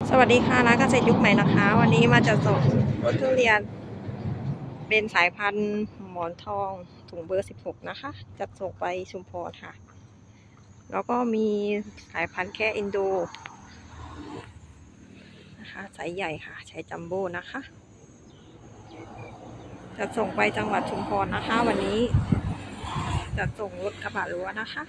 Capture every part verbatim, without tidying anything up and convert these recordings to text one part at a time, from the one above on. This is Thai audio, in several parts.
สวัสดีค่ะร้านเกษตรยุคใหม่นะคะวันนี้มาจะส่งรถทุเรียนเป็นสายพันธุ์หมอนทองถุงเบอร์สิบหกนะคะจัดส่งไปชุมพรค่ะแล้วก็มีสายพันธุ์แค่อินโดนะคะสายใหญ่ค่ะใช้จัมโบ้นะคะจะส่งไปจังหวัดชุมพรนะคะวันนี้จะส่งรถกระบะรั้วนะคะ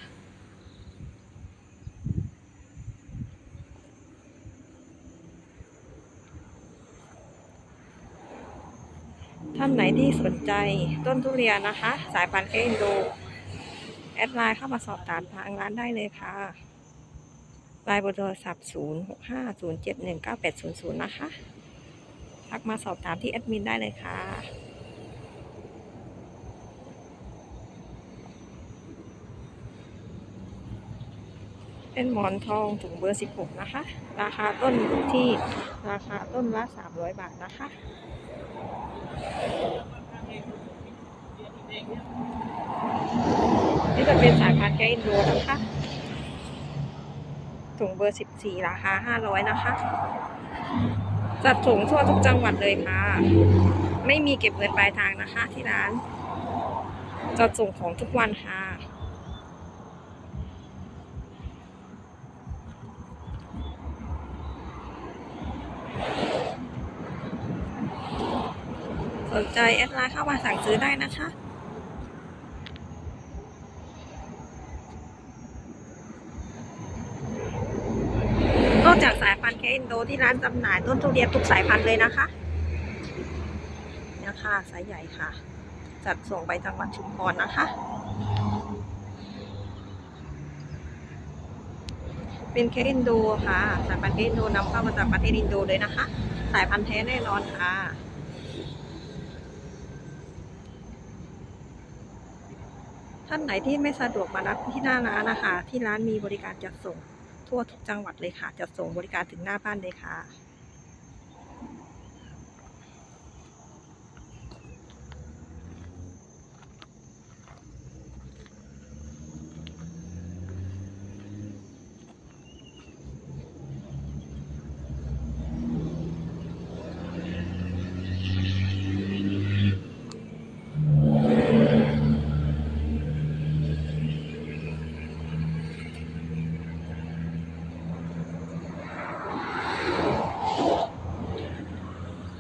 ท่านไหนที่สนใจต้นทุเรียนนะคะสายพันธุ์แค่อินโดแอดไลน์เข้ามาสอบถามทางร้านได้เลยค่ะไลน์เบอร์โทรศัพท์ศูนย์ หก ห้า ศูนย์ เจ็ด หนึ่ง เก้า แปด ศูนย์ ศูนย์นะคะทักมาสอบถามที่แอดมินได้เลยค่ะเป็นหมอนทองถุงเบอร์สิบหกนะคะราคาต้นอยู่ที่ราคาต้นละสามร้อยบาทนะคะนี่จะเป็นสายพันธุ์แกอินโดนะคะถุงเบอร์สิบสี่ราคาห้าร้อยนะคะจัดส่งทั่วทุกจังหวัดเลยค่ะไม่มีเก็บเงินปลายทางนะคะที่ร้านจัดส่งของทุกวันค่ะสนใจแอดไลน์เข้ามาสั่งซื้อได้นะคะนอกจากสายพันธุ์แคอินโดที่ร้านจำหน่ายต้นทุเรียนทุกสายพันธุ์เลยนะคะเนี่ยค่ะสายใหญ่ค่ะจัดส่งไปจังหวัดชุมพรนะคะเป็นแคอินโดค่ะสายพันธุ์แคอินโดนำเข้ามาจากประเทศอินโดเลยนะคะสายพันธุ์แท้แน่นอนค่ะท่านไหนที่ไม่สะดวกมารับที่หน้าร้านนะคะที่ร้านมีบริการจัดส่งทั่วทุกจังหวัดเลยค่ะจัดส่งบริการถึงหน้าบ้านเลยค่ะ